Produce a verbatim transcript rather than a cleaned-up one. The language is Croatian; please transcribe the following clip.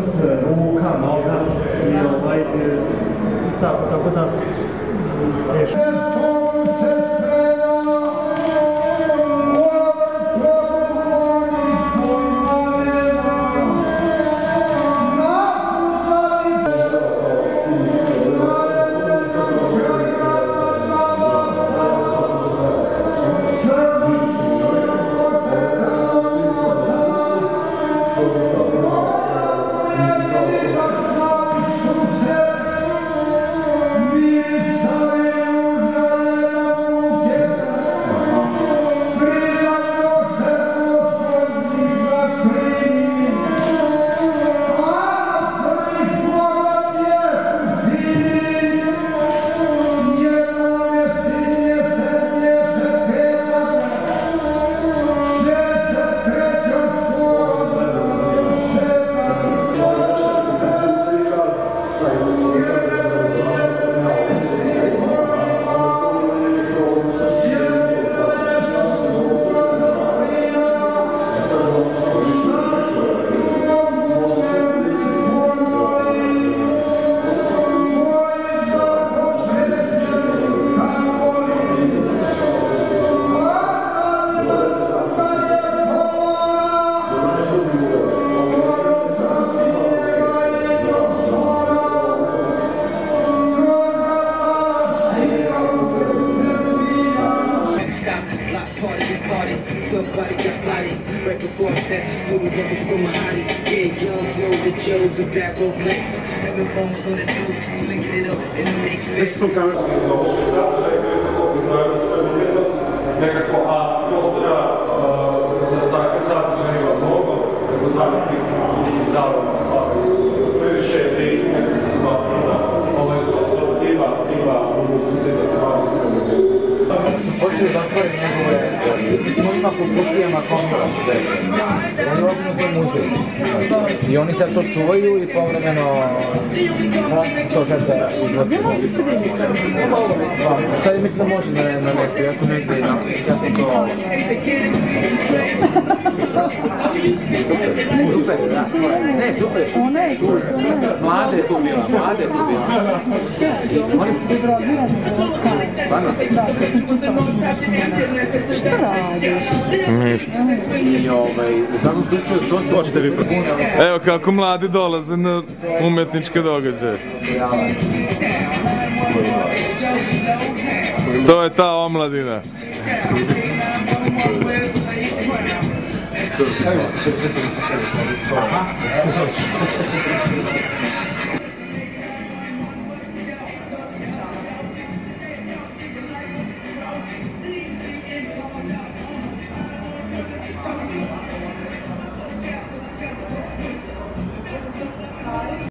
prst, ruka, noga i ovaj, tako, tako da teško. Već smo kamerski ideološki sadržaj koji je toliko izdvajali svoju umjetnost, nekako, a prostora za takve sadržaje ima mnogo, tako zavrtih muških zaloma stvari. Previše je prije nekako se smatra da ovaj prostor ima, ima mogućnosti da se malo sve umjetnosti. Sam počeo zatvoriti njegove, mislim ima po kutijama komora deset. On je obno za muzej. I oni sad to čuvaju i povremeno to sad da izvrti. Sad mislim da može na netu, ja sam negdje napis, ja sam to... Super, da. Ne, super su. Mlade je tu bila, mlade je tu bila. Stvarno? Šta radiš? Ništa. I ovaj, u svakom slučaju to se... Hoćete vi prvo? Evo kako mladi dolaze na umetničke događaje. To je ta omladina. Aha.